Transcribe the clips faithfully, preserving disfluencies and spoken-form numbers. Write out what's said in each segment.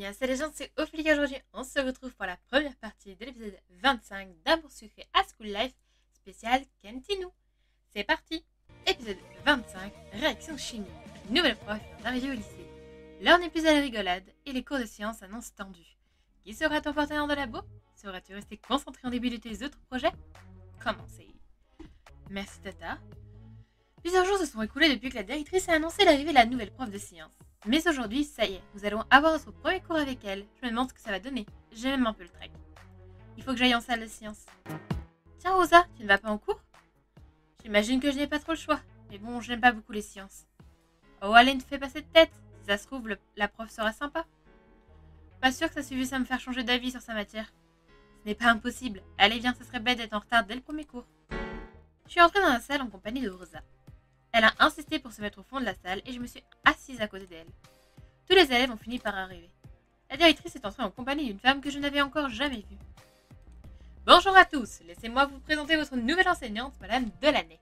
Bien, c'est les gens, c'est Ophélie. Aujourd'hui, on se retrouve pour la première partie de l'épisode vingt-cinq d'Amour sucré à School Life, spécial Kentinou. C'est parti. Épisode vingt-cinq, réaction chimie. Nouvelle prof d'arrivée au lycée. L'heure n'est plus à la rigolade et les cours de sciences annoncent tendus. Qui sera ton partenaire de labo? Seras-tu resté concentré en début de tes autres projets? Commencez. Merci Tata. Plusieurs jours se sont écoulés depuis que la directrice a annoncé l'arrivée de la nouvelle prof de sciences. Mais aujourd'hui, ça y est, nous allons avoir notre premier cours avec elle. Je me demande ce que ça va donner. J'ai même un peu le trac. Il faut que j'aille en salle de sciences. Tiens Rosa, tu ne vas pas en cours? J'imagine que je n'ai pas trop le choix. Mais bon, je n'aime pas beaucoup les sciences. Oh, allez, ne fais pas cette tête. Si ça se trouve, le, la prof sera sympa. Pas sûr que ça suffise à me faire changer d'avis sur sa matière. Ce n'est pas impossible. Allez, viens, ça serait bête d'être en retard dès le premier cours. Je suis entrée dans la salle en compagnie de Rosa. Elle a insisté pour se mettre au fond de la salle et je me suis assise à côté d'elle. Tous les élèves ont fini par arriver. La directrice est entrée en compagnie d'une femme que je n'avais encore jamais vue. Bonjour à tous, laissez-moi vous présenter votre nouvelle enseignante, Madame Delaney.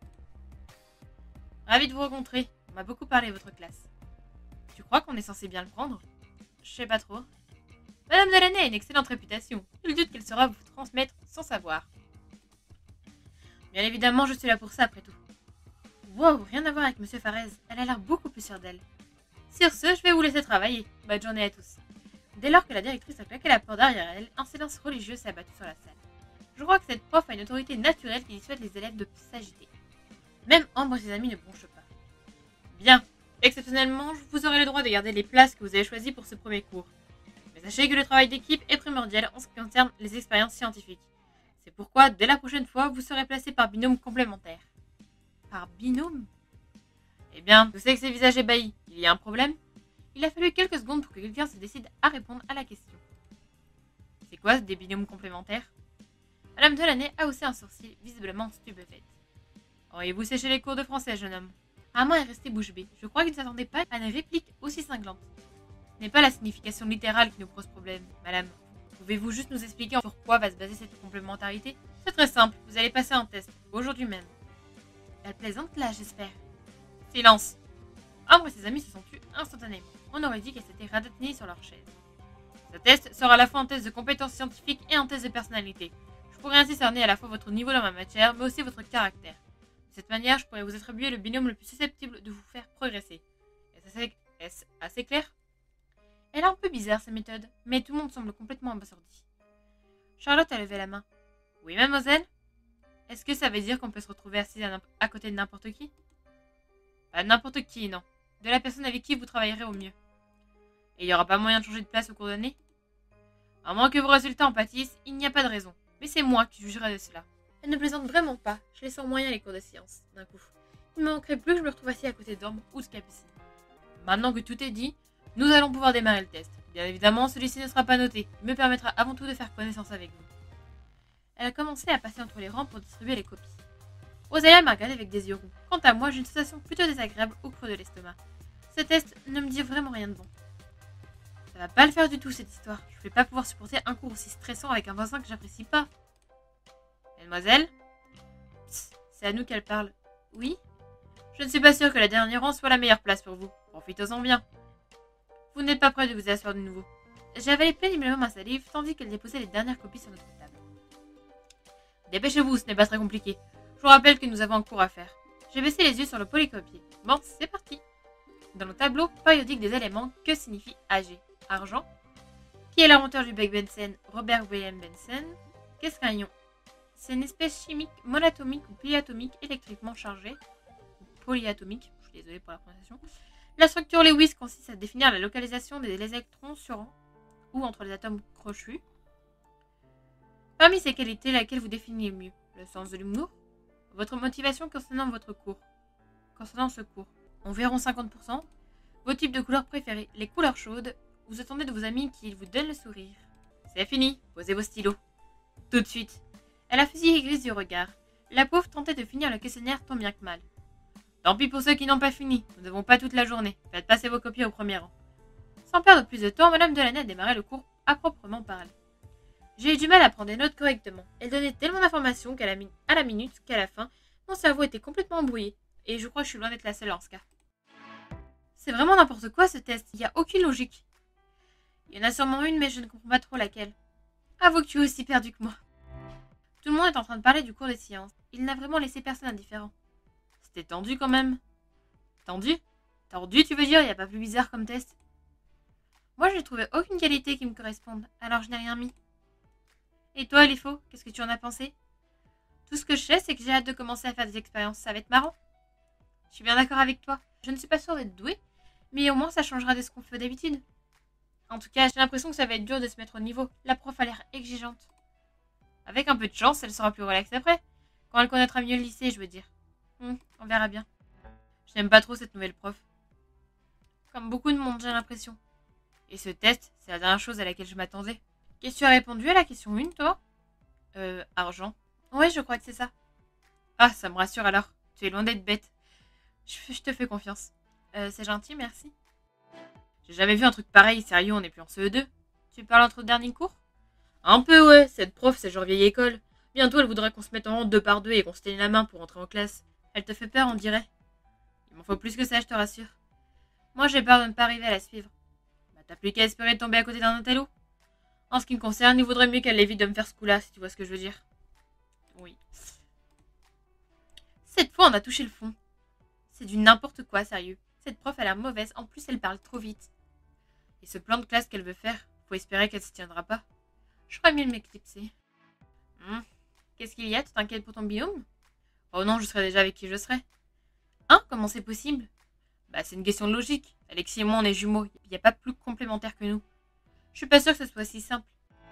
Ravie de vous rencontrer, on m'a beaucoup parlé de votre classe. Tu crois qu'on est censé bien le prendre? Je sais pas trop. Madame Delaney a une excellente réputation, nul doute qu'elle saura vous transmettre son savoir. Bien évidemment, je suis là pour ça après tout. Wow, rien à voir avec Monsieur Farez, elle a l'air beaucoup plus sûre d'elle. Sur ce, je vais vous laisser travailler. Bonne journée à tous. Dès lors que la directrice a claqué la porte derrière elle, un silence religieux s'est abattu sur la salle. Je crois que cette prof a une autorité naturelle qui dissuade les élèves de s'agiter. Même Ambre et ses amis ne bronchent pas. Bien, exceptionnellement, vous aurez le droit de garder les places que vous avez choisies pour ce premier cours. Mais sachez que le travail d'équipe est primordial en ce qui concerne les expériences scientifiques. C'est pourquoi, dès la prochaine fois, vous serez placés par binôme complémentaire. Par binôme? Eh bien, je sais que ces visages ébahis. Il y a un problème? Il a fallu quelques secondes pour que quelqu'un se décide à répondre à la question. C'est quoi des binômes complémentaires? Madame Delaney a haussé un sourcil, visiblement stupéfaite. Auriez-vous séché les cours de français, jeune homme? Armand est resté bouche bée. Je crois qu'il ne s'attendait pas à une réplique aussi cinglante. Ce n'est pas la signification littérale qui nous pose problème, madame. Pouvez-vous juste nous expliquer sur quoi va se baser cette complémentarité? C'est très simple, vous allez passer un test, aujourd'hui même. Elle plaisante là, j'espère. Silence. Ambre et ses amis se sont tus instantanément. On aurait dit qu'elles s'étaient radatinées sur leur chaise. Ce test sera à la fois un test de compétences scientifiques et un test de personnalité. Je pourrais ainsi cerner à la fois votre niveau dans ma matière, mais aussi votre caractère. De cette manière, je pourrais vous attribuer le binôme le plus susceptible de vous faire progresser. Est-ce assez, est-ce assez clair? Elle est un peu bizarre, sa méthode, mais tout le monde semble complètement abasourdi. Charlotte a levé la main. Oui, mademoiselle? Est-ce que ça veut dire qu'on peut se retrouver assis à, à côté de n'importe qui? Pas n'importe qui, non. De la personne avec qui vous travaillerez au mieux. Et il n'y aura pas moyen de changer de place au cours de l'année? À moins que vos résultats en pâtissent, il n'y a pas de raison. Mais c'est moi qui jugerai de cela. Elle ne plaisante vraiment pas. Je les sens moyen les cours de sciences, d'un coup. Il ne me manquerait plus que je me retrouve assis à côté d'Ambre ou de Capucine. Maintenant que tout est dit, nous allons pouvoir démarrer le test. Bien évidemment, celui-ci ne sera pas noté. Il me permettra avant tout de faire connaissance avec vous. Elle a commencé à passer entre les rangs pour distribuer les copies. Rosalia m'a regardé avec des yeux roux. Quant à moi, j'ai une sensation plutôt désagréable au creux de l'estomac. Ce test ne me dit vraiment rien de bon. Ça va pas le faire du tout cette histoire. Je vais pas pouvoir supporter un cours aussi stressant avec un voisin que j'apprécie pas. Mademoiselle? Psst, c'est à nous qu'elle parle. Oui? Je ne suis pas sûre que la dernière rang soit la meilleure place pour vous. Profitez-en bien. Vous n'êtes pas prêt de vous asseoir de nouveau. J'ai avalé péniblement ma salive tandis qu'elle déposait les dernières copies sur notre table. Dépêchez-vous, ce n'est pas très compliqué. Je vous rappelle que nous avons un cours à faire. J'ai baissé les yeux sur le polycopier. Bon, c'est parti. Dans le tableau périodique des éléments, que signifie A G? Argent. Qui est l'inventeur du Big Benzen? Robert William Benson. Qu'est-ce qu'un ion? C'est une espèce chimique monatomique ou polyatomique électriquement chargée. Polyatomique, je suis désolée pour la prononciation. La structure Lewis consiste à définir la localisation des électrons sur un ou entre les atomes crochus. Parmi ces qualités, laquelle vous définissez le mieux? Le sens de l'humour? Votre motivation concernant votre cours? Concernant ce cours? Environ cinquante pour cent. Vos types de couleurs préférés? Les couleurs chaudes. Vous attendez de vos amis qu'ils vous donnent le sourire. C'est fini. Posez vos stylos. Tout de suite. Elle a fusillé grise du regard. La pauvre tentait de finir le questionnaire tant bien que mal. Tant pis pour ceux qui n'ont pas fini. Nous n'avons pas toute la journée. Faites passer vos copies au premier rang. Sans perdre plus de temps, Madame Delaney a démarré le cours à proprement parler. J'ai eu du mal à prendre des notes correctement. Elle donnait tellement d'informations qu'à la, mi- à la minute qu'à la fin, mon cerveau était complètement embrouillé. Et je crois que je suis loin d'être la seule en ce cas. C'est vraiment n'importe quoi ce test. Il n'y a aucune logique. Il y en a sûrement une, mais je ne comprends pas trop laquelle. Avoue que tu es aussi perdu que moi. Tout le monde est en train de parler du cours des sciences. Il n'a vraiment laissé personne indifférent. C'était tendu quand même. Tendu? Tordu, tu veux dire? Il n'y a pas plus bizarre comme test. Moi, je n'ai trouvé aucune qualité qui me corresponde, alors je n'ai rien mis. Et toi, Elifo, qu'est-ce que tu en as pensé? Tout ce que je sais, c'est que j'ai hâte de commencer à faire des expériences. Ça va être marrant. Je suis bien d'accord avec toi. Je ne suis pas sûre d'être douée, mais au moins ça changera de ce qu'on fait d'habitude. En tout cas, j'ai l'impression que ça va être dur de se mettre au niveau. La prof a l'air exigeante. Avec un peu de chance, elle sera plus relaxe après. Quand elle connaîtra mieux le lycée, je veux dire. Hum, on verra bien. Je n'aime pas trop cette nouvelle prof. Comme beaucoup de monde, j'ai l'impression. Et ce test, c'est la dernière chose à laquelle je m'attendais. Qu'est-ce que tu as répondu à la question un, toi? Euh, argent. Ouais, je crois que c'est ça. Ah, ça me rassure alors. Tu es loin d'être bête. Je, je te fais confiance. Euh, c'est gentil, merci. J'ai jamais vu un truc pareil, sérieux, on n'est plus en C E deux. Tu parles entre dernier cours? Un peu, ouais. Cette prof, c'est genre vieille école. Bientôt, elle voudrait qu'on se mette en rang deux par deux et qu'on se tienne la main pour entrer en classe. Elle te fait peur, on dirait. Il m'en faut plus que ça, je te rassure. Moi, j'ai peur de ne pas arriver à la suivre. Bah, t'as plus qu'à espérer de tomber à côté d'un intello. En ce qui me concerne, il vaudrait mieux qu'elle évite de me faire ce coup-là, si tu vois ce que je veux dire. Oui. Cette fois, on a touché le fond. C'est du n'importe quoi, sérieux. Cette prof a l'air mauvaise, en plus elle parle trop vite. Et ce plan de classe qu'elle veut faire, faut espérer qu'elle s'y tiendra pas. Je ferais mieux de m'éclipser. Hum. Qu'est-ce qu'il y a? Tu t'inquiètes pour ton binôme? Oh non, je serais déjà avec qui je serais. Hein? Comment c'est possible? Bah c'est une question de logique. Alexis et moi on est jumeaux, il n'y a pas plus complémentaires que nous. Je suis pas sûre que ce soit si simple.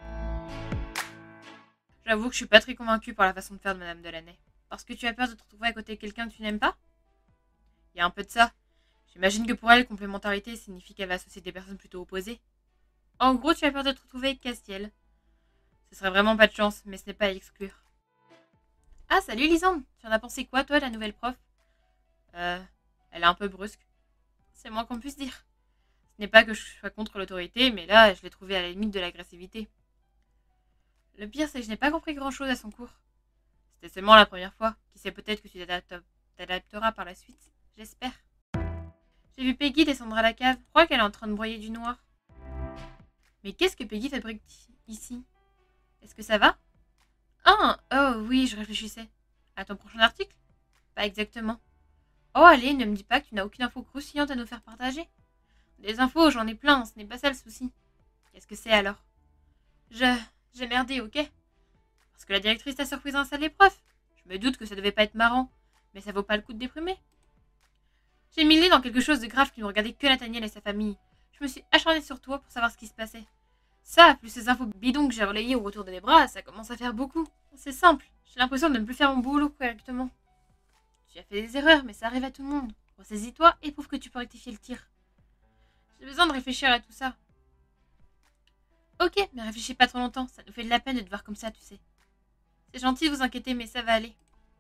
J'avoue que je suis pas très convaincue par la façon de faire de Madame Delaney. Parce que tu as peur de te retrouver à côté de quelqu'un que tu n'aimes pas? Il y a un peu de ça. J'imagine que pour elle, complémentarité signifie qu'elle va associer des personnes plutôt opposées. En gros, tu as peur de te retrouver avec Castiel. Ce serait vraiment pas de chance, mais ce n'est pas à exclure. Ah, salut Lisande. Tu en as pensé quoi, toi, la nouvelle prof? Euh, elle est un peu brusque. C'est moins qu'on puisse dire. Ce n'est pas que je sois contre l'autorité, mais là, je l'ai trouvée à la limite de l'agressivité. Le pire, c'est que je n'ai pas compris grand-chose à son cours. C'était seulement la première fois. Qui sait, peut-être que tu t'adapteras par la suite. J'espère. J'ai vu Peggy descendre à la cave. Je crois qu'elle est en train de broyer du noir. Mais qu'est-ce que Peggy fabrique ici? Est-ce que ça va? Ah, oh oui, je réfléchissais. À ton prochain article? Pas exactement. Oh, allez, ne me dis pas que tu n'as aucune info croustillante à nous faire partager. Des infos, j'en ai plein, ce n'est pas ça le souci. Qu'est-ce que c'est alors? Je... J'ai merdé, ok? Parce que la directrice t'a surprise dans la salle des profs. Je me doute que ça devait pas être marrant, mais ça vaut pas le coup de déprimer. J'ai mis le nez dans quelque chose de grave qui ne regardait que Nathaniel et sa famille. Je me suis acharnée sur toi pour savoir ce qui se passait. Ça, plus ces infos bidons que j'ai relayées au retour de les bras, ça commence à faire beaucoup. C'est simple, j'ai l'impression de ne plus faire mon boulot correctement. Tu as fait des erreurs, mais ça arrive à tout le monde. Ressaisis-toi et prouve que tu peux rectifier le tir. J'ai besoin de réfléchir à tout ça. Ok, mais réfléchis pas trop longtemps, ça nous fait de la peine de te voir comme ça, tu sais. C'est gentil de vous inquiéter, mais ça va aller.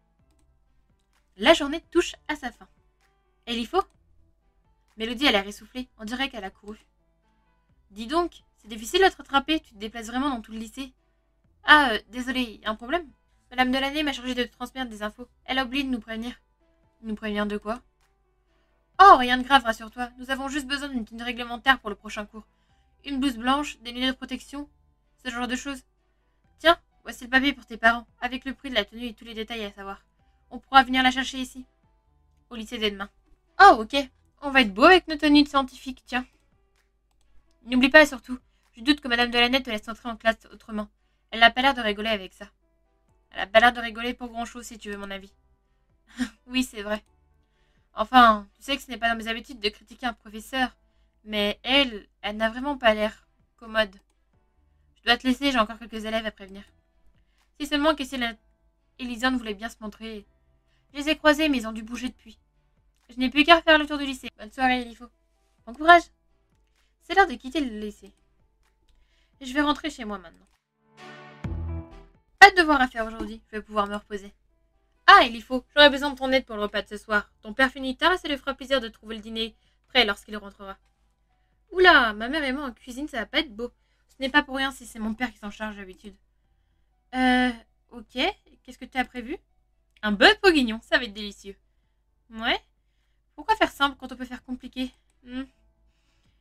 La journée touche à sa fin. Et il faut? Mélodie a l'air essoufflée, on dirait qu'elle a couru. Dis donc, c'est difficile de te rattraper, tu te déplaces vraiment dans tout le lycée. Ah, euh, désolé, y a un problème? Madame Delaney m'a chargé de te transmettre des infos. Elle a oublié de nous prévenir. Nous prévenir de quoi? Oh, rien de grave, rassure-toi. Nous avons juste besoin d'une tenue réglementaire pour le prochain cours. Une blouse blanche, des lunettes de protection, ce genre de choses. Tiens, voici le papier pour tes parents, avec le prix de la tenue et tous les détails à savoir. On pourra venir la chercher ici, au lycée dès demain. Oh, ok. On va être beau avec nos tenues de scientifiques, tiens. N'oublie pas surtout, je doute que Madame Delaney te laisse entrer en classe autrement. Elle n'a pas l'air de rigoler avec ça. Elle a pas l'air de rigoler pour grand-chose, si tu veux mon avis. Oui, c'est vrai. Enfin, tu sais que ce n'est pas dans mes habitudes de critiquer un professeur, mais elle, elle n'a vraiment pas l'air commode. Je dois te laisser, j'ai encore quelques élèves à prévenir. Si seulement Castiel et Lisande voulaient bien se montrer. Je les ai croisés, mais ils ont dû bouger depuis. Je n'ai plus qu'à refaire le tour du lycée. Bonne soirée, Elifo. Bon courage. C'est l'heure de quitter le lycée. Je vais rentrer chez moi maintenant. Pas de devoir à faire aujourd'hui, je vais pouvoir me reposer. Ah, Elifo, j'aurais besoin de ton aide pour le repas de ce soir. Ton père finit tard et ça lui fera plaisir de trouver le dîner prêt lorsqu'il rentrera. Oula, ma mère et moi en cuisine, ça va pas être beau. Ce n'est pas pour rien si c'est mon père qui s'en charge d'habitude. Euh, ok. Qu'est-ce que tu as prévu? Un bœuf bourguignon, ça va être délicieux. Ouais. Pourquoi faire simple quand on peut faire compliqué? hmm.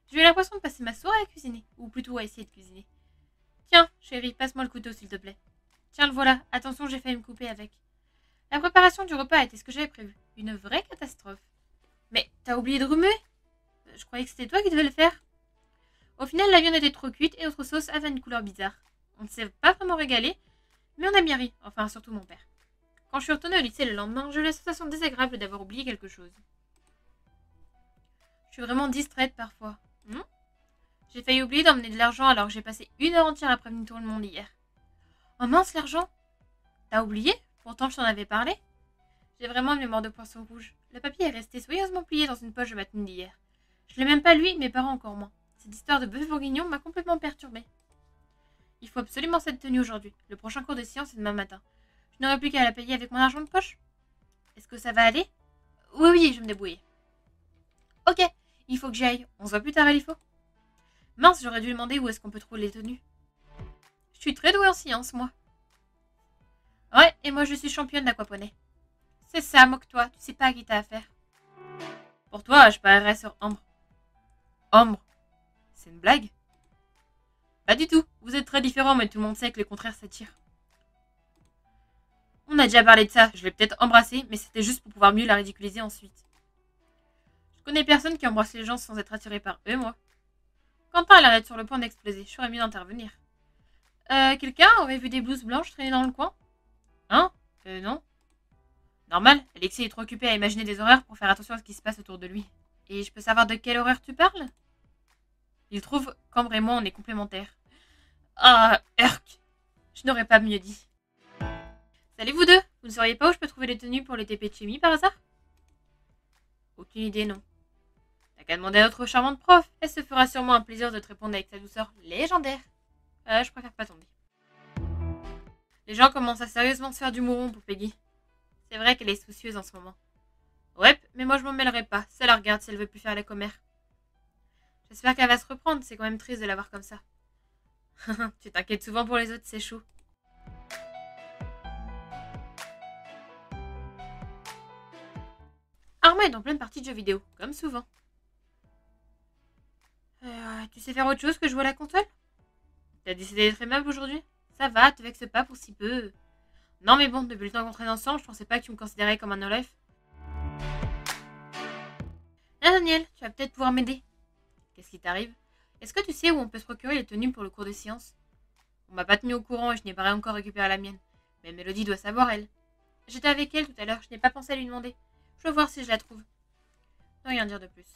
J'ai eu l'impression de passer ma soirée à cuisiner, ou plutôt à essayer de cuisiner. Tiens, chérie, passe-moi le couteau, s'il te plaît. Tiens, le voilà. Attention, j'ai failli me couper avec. La préparation du repas était ce que j'avais prévu. Une vraie catastrophe. Mais t'as oublié de remuer? Je croyais que c'était toi qui devais le faire. Au final, la viande était trop cuite et notre sauce avait une couleur bizarre. On ne s'est pas vraiment régalé, mais on a bien ri. Enfin, surtout mon père. Quand je suis retournée au lycée le lendemain, j'ai eu la sensation désagréable d'avoir oublié quelque chose. Je suis vraiment distraite parfois. Hmm? J'ai failli oublier d'emmener de l'argent alors que j'ai passé une heure entière à prévenir tout le monde hier. Oh mince, l'argent! T'as oublié? Pourtant, je t'en avais parlé. J'ai vraiment une mémoire de poisson rouge. Le papier est resté soigneusement plié dans une poche de matinée d'hier. Je l'ai même pas lu, mes parents encore moins. Cette histoire de bœuf bourguignon m'a complètement perturbée. Il faut absolument cette tenue aujourd'hui. Le prochain cours de sciences est demain matin. Je n'aurai plus qu'à la payer avec mon argent de poche. Est-ce que ça va aller? Oui, oui, je vais me débrouiller. Ok, il faut que j'y aille. On se voit plus tard, Elifo. Mince, j'aurais dû demander où est-ce qu'on peut trouver les tenues. Je suis très douée en sciences, moi. Ouais, et moi je suis championne d'aquaponie. C'est ça, moque-toi, tu sais pas à qui t'as affaire. Pour toi, je parierais sur Ambre. Ambre? C'est une blague? Pas du tout, vous êtes très différents, mais tout le monde sait que le contraire s'attire. On a déjà parlé de ça, je l'ai peut-être embrassée, mais c'était juste pour pouvoir mieux la ridiculiser ensuite. Je connais personne qui embrasse les gens sans être attiré par eux, moi. Quentin a l'air d'être sur le point d'exploser, je ferais mieux d'intervenir. Euh, quelqu'un aurait vu des blouses blanches traîner dans le coin? Hein? Euh, non. Normal, Alexis est trop occupé à imaginer des horreurs pour faire attention à ce qui se passe autour de lui. Et je peux savoir de quelle horreur tu parles? Il trouve qu'Ambre et moi, on est complémentaires. Ah, Urk! Je n'aurais pas mieux dit. Salut vous deux! Vous ne sauriez pas où je peux trouver les tenues pour les T P de chimie par hasard? Aucune idée, non. T'as qu'à demander à notre charmante prof. Elle se fera sûrement un plaisir de te répondre avec sa douceur légendaire. Euh, je préfère pas tomber. Les gens commencent à sérieusement se faire du mouron pour Peggy. C'est vrai qu'elle est soucieuse en ce moment. Ouais, mais moi je m'en mêlerai pas. Ça la regarde si elle veut plus faire la commère. J'espère qu'elle va se reprendre. C'est quand même triste de la voir comme ça. Tu t'inquiètes souvent pour les autres, c'est chaud. Arma est en pleine partie de jeux vidéo, comme souvent. Euh, tu sais faire autre chose que jouer à la console? T'as décidé d'être aimable aujourd'hui? Ça va, te vexe pas pour si peu. Non mais bon, depuis le temps qu'on traîne ensemble, je pensais pas que tu me considérais comme un no-life. Ah Daniel, tu vas peut-être pouvoir m'aider. Qu'est-ce qui t'arrive? Est-ce que tu sais où on peut se procurer les tenues pour le cours de sciences? On m'a pas tenu au courant et je n'ai pas encore récupéré la mienne. Mais Mélodie doit savoir, elle. J'étais avec elle tout à l'heure, je n'ai pas pensé à lui demander. Je vais voir si je la trouve. Ne rien dire de plus.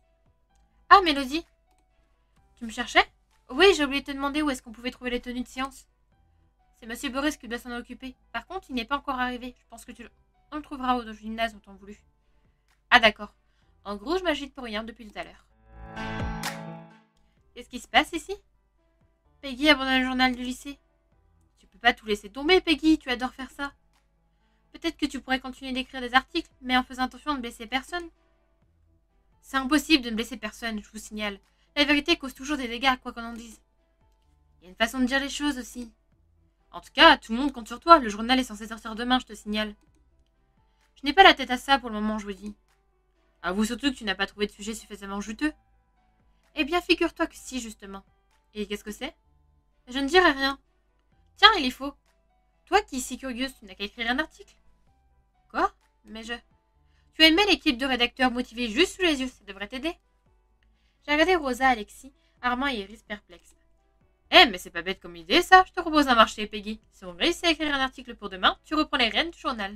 Ah Mélodie, tu me cherchais? Oui, j'ai oublié de te demander où est-ce qu'on pouvait trouver les tenues de sciences. C'est Monsieur Boris qui doit s'en occuper. Par contre, il n'est pas encore arrivé. Je pense que tu le... On le trouvera au gymnase en temps voulu. Ah d'accord. En gros, je m'agite pour rien depuis tout à l'heure. Qu'est-ce qui se passe ici? Peggy abandonne le journal du lycée. Tu peux pas tout laisser tomber, Peggy. Tu adores faire ça. Peut-être que tu pourrais continuer d'écrire des articles, mais en faisant attention de ne blesser personne. C'est impossible de ne blesser personne, je vous signale. La vérité cause toujours des dégâts, quoi qu'on en dise. Il y a une façon de dire les choses aussi. En tout cas, tout le monde compte sur toi. Le journal est censé sortir demain, je te signale. Je n'ai pas la tête à ça pour le moment, je vous dis. Avoue surtout que tu n'as pas trouvé de sujet suffisamment juteux. Eh bien, figure-toi que si, justement. Et qu'est-ce que c'est? Je ne dirai rien. Tiens, il est faux. Toi qui es si curieuse, tu n'as qu'à écrire un article. Quoi? Mais je... Tu as une belle équipe de rédacteurs motivés juste sous les yeux, ça devrait t'aider. J'ai regardé Rosa, Alexis, Armand et Iris perplexes. Eh, mais c'est pas bête comme idée, ça. Je te propose un marché, Peggy. Si on réussit à écrire un article pour demain, tu reprends les rênes du journal.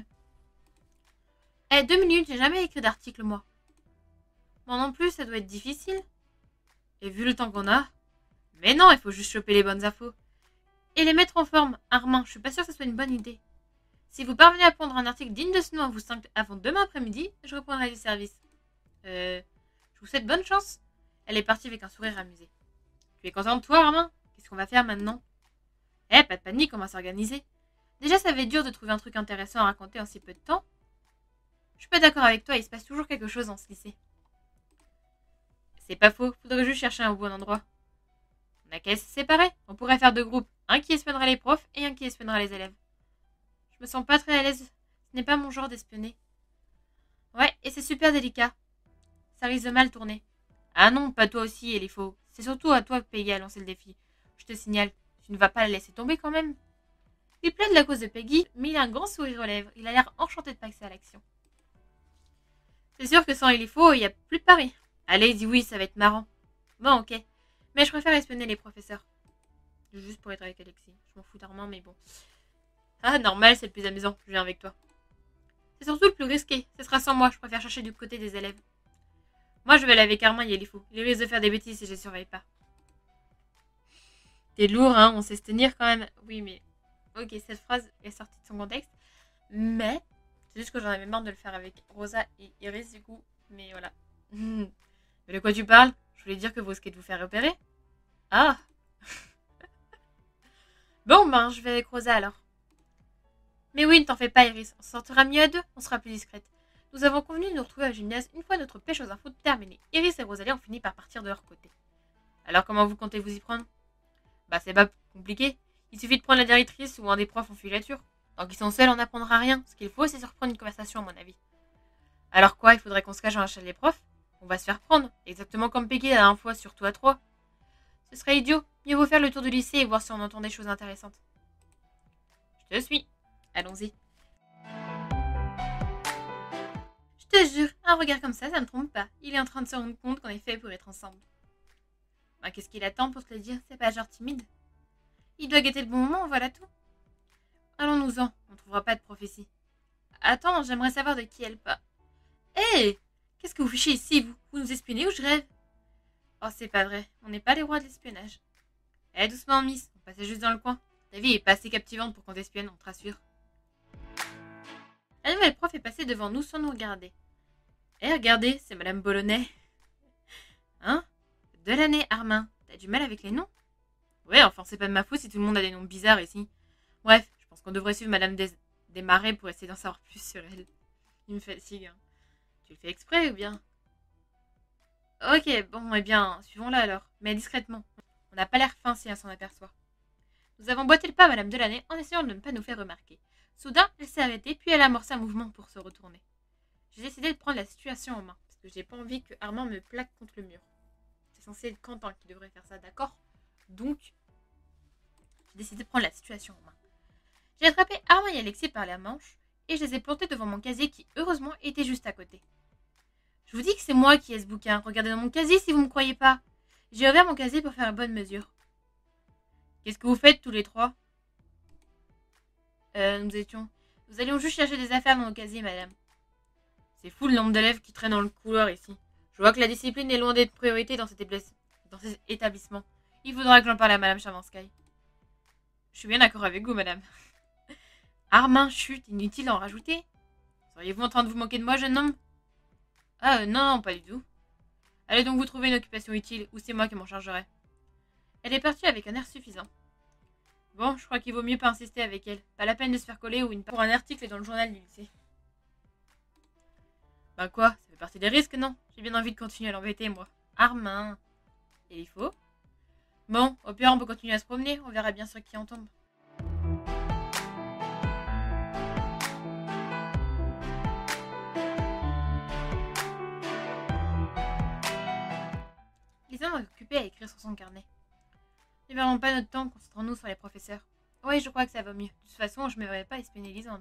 Eh, deux minutes, j'ai jamais écrit d'article, moi. Moi non plus, ça doit être difficile. Et vu le temps qu'on a... Mais non, il faut juste choper les bonnes infos. Et les mettre en forme. Armand, je suis pas sûre que ce soit une bonne idée. Si vous parvenez à pondre un article digne de ce nom à vous cinq avant demain après-midi, je reprendrai du service. Euh... Je vous souhaite bonne chance. Elle est partie avec un sourire amusé. Tu es content de toi, Armand? Qu'est-ce qu'on va faire maintenant? Eh, pas de panique, on va s'organiser. Déjà, ça va être dur de trouver un truc intéressant à raconter en si peu de temps. Je suis pas d'accord avec toi, il se passe toujours quelque chose dans ce lycée. C'est pas faux, faudrait juste chercher un bon endroit. On a qu'à se séparer. On pourrait faire deux groupes. Un qui espionnera les profs et un qui espionnera les élèves. Je me sens pas très à l'aise. Ce n'est pas mon genre d'espionner. Ouais, et c'est super délicat. Ça risque de mal tourner. Ah non, pas toi aussi, Elifo. C'est surtout à toi que Peggy a lancé le défi. Je te signale, tu ne vas pas la laisser tomber quand même. Il plaide la cause de Peggy, mais il a un grand sourire aux lèvres. Il a l'air enchanté de passer à l'action. C'est sûr que sans Elifo, il n'y a plus de pari. Allez, dis oui, ça va être marrant. Bon, ok. Mais je préfère espionner les professeurs. Juste pour être avec Alexis. Je m'en fous d'Armand, mais bon. Ah, normal, c'est le plus amusant. Je viens avec toi. C'est surtout le plus risqué. Ce sera sans moi. Je préfère chercher du côté des élèves. Moi, je vais aller avec Armand et Elifo. Il risque de faire des bêtises si je les surveille pas. T'es lourd, hein. On sait se tenir quand même. Oui, mais... Ok, cette phrase est sortie de son contexte. Mais... C'est juste que j'en avais marre de le faire avec Rosa et Iris, du coup. Mais voilà. Mais de quoi tu parles? Je voulais dire que vous risquez de vous faire repérer. Ah. Bon, ben, je vais avec Rosa alors. Mais oui, ne t'en fais pas, Iris. On sortira mieux à deux, on sera plus discrète. Nous avons convenu de nous retrouver au gymnase une fois notre pêche aux infos terminée. Iris et Rosalie ont fini par partir de leur côté. Alors, comment vous comptez vous y prendre? Bah, c'est pas compliqué. Il suffit de prendre la directrice ou un des profs en filature. Tant qu'ils sont seuls, on n'apprendra rien. Ce qu'il faut, c'est se reprendre une conversation, à mon avis. Alors quoi, il faudrait qu'on se cache dans la salle des profs? On va se faire prendre, exactement comme Peggy la dernière fois, surtout à trois. Ce serait idiot. Mieux vaut faire le tour du lycée et voir si on entend des choses intéressantes. Je te suis. Allons-y. Je te jure, un regard comme ça, ça me trompe pas. Il est en train de se rendre compte qu'on est fait pour être ensemble. Ben, qu'est-ce qu'il attend pour te le dire? C'est pas genre timide. Il doit guetter le bon moment, voilà tout. Allons-nous-en, on trouvera pas de prophétie. Attends, j'aimerais savoir de qui elle parle. Hé hey, qu'est-ce que vous fichez ici, vous? Vous nous espionnez ou je rêve? Oh, c'est pas vrai, on n'est pas les rois de l'espionnage. Eh, doucement, Miss, on passait juste dans le coin. Ta vie est pas assez captivante pour qu'on t'espionne, on te rassure. La nouvelle prof est passée devant nous sans nous regarder. Eh, regardez, c'est Madame Bolonais. Hein? De l'année, Armin. T'as du mal avec les noms? Ouais, enfin, c'est pas de ma faute si tout le monde a des noms bizarres ici. Bref, je pense qu'on devrait suivre Madame Des... Desmarais pour essayer d'en savoir plus sur elle. Il me fatigue, hein. Tu le fais exprès ou bien? Ok, bon, eh bien, suivons-la alors, mais discrètement. On n'a pas l'air fin si elle s'en aperçoit. Nous avons boité le pas à Madame Delaney en essayant de ne pas nous faire remarquer. Soudain, elle s'est arrêtée, puis elle a amorcé un mouvement pour se retourner. J'ai décidé de prendre la situation en main, parce que j'ai pas envie que Armand me plaque contre le mur. C'est censé être Quentin qui devrait faire ça, d'accord? Donc, j'ai décidé de prendre la situation en main. J'ai attrapé Armand et Alexis par la manche, et je les ai plantés devant mon casier qui, heureusement, était juste à côté. Je vous dis que c'est moi qui ai ce bouquin. Regardez dans mon casier si vous me croyez pas. J'ai ouvert mon casier pour faire une bonne mesure. Qu'est-ce que vous faites tous les trois? Euh, nous étions... Nous allions juste chercher des affaires dans nos casiers, madame. C'est fou le nombre d'élèves qui traînent dans le couloir ici. Je vois que la discipline est loin d'être priorité dans cet, dans cet établissement. Il faudra que j'en parle à madame Chavansky. Je suis bien d'accord avec vous, madame. Armin, chut, inutile d'en rajouter. Seriez-vous en train de vous moquer de moi, jeune homme? Ah, euh, non, pas du tout. Allez donc vous trouver une occupation utile, ou c'est moi qui m'en chargerai. Elle est partie avec un air suffisant. Bon, je crois qu'il vaut mieux pas insister avec elle. Pas la peine de se faire coller ou une pour un article dans le journal du lycée. Ben quoi, ça fait partie des risques, non? J'ai bien envie de continuer à l'embêter, moi. Armin. Et il faut. Bon, au pire, on peut continuer à se promener, on verra bien sur qui en tombe. Lisa m'a occupée à écrire sur son carnet. Ne perdons pas notre temps, concentrons-nous sur les professeurs. Oui, je crois que ça va mieux. De toute façon, je ne me verrai pas espionner Lisandre.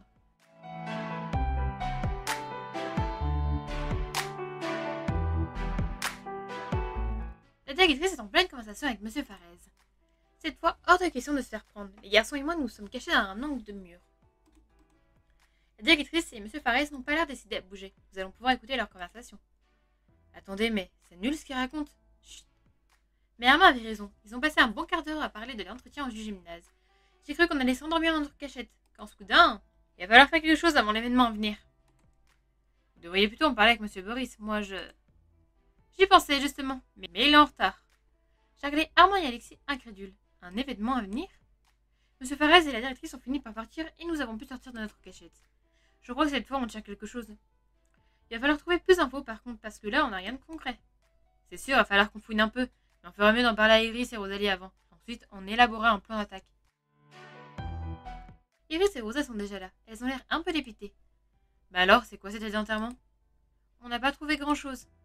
La directrice est en pleine conversation avec Monsieur Farez. Cette fois, hors de question de se faire prendre. Les garçons et moi nous sommes cachés dans un angle de mur. La directrice et Monsieur Farez n'ont pas l'air décidés à bouger. Nous allons pouvoir écouter leur conversation. Attendez, mais c'est nul ce qu'ils racontent. Chut. Mais Armand avait raison. Ils ont passé un bon quart d'heure à parler de l'entretien du gymnase. J'ai cru qu'on allait s'endormir dans notre cachette. Quand soudain, il va falloir faire quelque chose avant l'événement à venir. Vous devriez plutôt en parler avec Monsieur Boris. Moi, je... J'y pensais, justement. Mais, mais il est en retard. J'ai regardé Armand et Alexis incrédules. Un événement à venir? Monsieur Farez et la directrice ont fini par partir et nous avons pu sortir de notre cachette. Je crois que cette fois, on tient quelque chose. Il va falloir trouver plus d'infos, par contre, parce que là, on n'a rien de concret. C'est sûr, il va falloir qu'on fouine un peu. Mais on ferait mieux d'en parler à Iris et Rosalie avant. Ensuite, on élabora un plan d'attaque. Iris et Rosa sont déjà là. Elles ont l'air un peu dépitées. Bah alors, c'est quoi cet enterrement? On n'a pas trouvé grand-chose.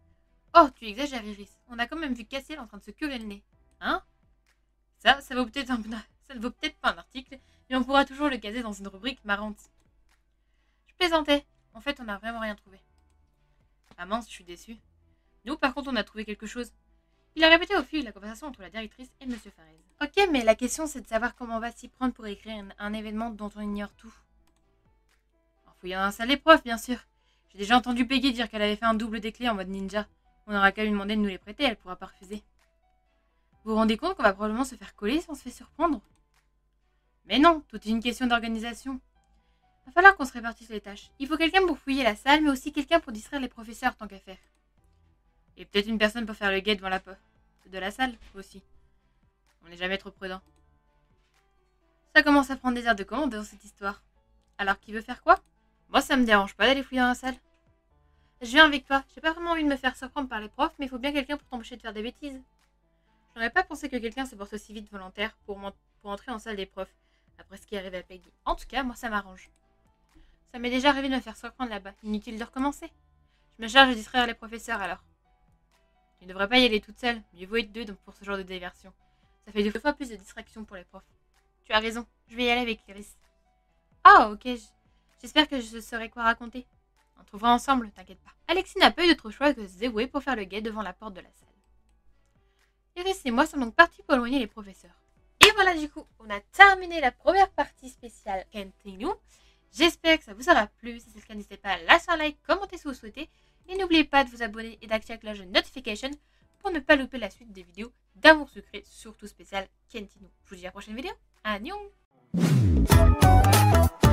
Oh, tu exagères, Iris. On a quand même vu Cassiel en train de se curer le nez. Hein? Ça, ça vaut peut-être un... ça ne vaut peut-être pas un article, mais on pourra toujours le caser dans une rubrique marrante. Je plaisantais. En fait, on n'a vraiment rien trouvé. Ah mince, je suis déçue. Nous, par contre, on a trouvé quelque chose. Il a répété au fil la conversation entre la directrice et monsieur Farez. Ok, mais la question, c'est de savoir comment on va s'y prendre pour écrire un, un événement dont on ignore tout. En fouillant un salle épreuve, bien sûr. J'ai déjà entendu Peggy dire qu'elle avait fait un double des clés en mode ninja. On aura qu'à lui demander de nous les prêter, elle pourra pas refuser. Vous vous rendez compte qu'on va probablement se faire coller si on se fait surprendre? Mais non, tout est une question d'organisation. Va falloir qu'on se répartisse les tâches. Il faut quelqu'un pour fouiller la salle, mais aussi quelqu'un pour distraire les professeurs tant qu'à faire. Et peut-être une personne pour faire le guet devant la porte de la salle aussi. On n'est jamais trop prudent. Ça commence à prendre des airs de commande dans cette histoire. Alors qui veut faire quoi? Moi ça me dérange pas d'aller fouiller dans la salle. Je viens avec toi. J'ai pas vraiment envie de me faire surprendre par les profs, mais il faut bien quelqu'un pour t'empêcher de faire des bêtises. J'aurais pas pensé que quelqu'un se porte aussi vite volontaire pour, pour entrer en salle des profs, après ce qui est arrivé à Peggy. En tout cas, moi ça m'arrange. Ça m'est déjà arrivé de me faire surprendre là-bas. Inutile de recommencer. Je me charge de distraire les professeurs alors. Tu ne devrais pas y aller toute seule. Mieux vaut être deux donc pour ce genre de diversion. Ça fait deux fois plus de distraction pour les profs. Tu as raison. Je vais y aller avec Iris. Ah, oh, ok. J'espère que je saurai quoi raconter. On trouvera ensemble, t'inquiète pas. Alexis n'a pas eu d'autre choix que de se dévouer pour faire le guet devant la porte de la salle. Iris et moi sommes donc partis pour éloigner les professeurs. Et voilà, du coup, on a terminé la première partie spéciale Continue. J'espère que ça vous aura plu. Si c'est le cas, n'hésitez pas à lâcher un like, commenter si vous souhaitez. Et n'oubliez pas de vous abonner et d'activer la cloche de notification pour ne pas louper la suite des vidéos d'amour secret, surtout spécial Continue. Je vous dis à la prochaine vidéo. Annyeong!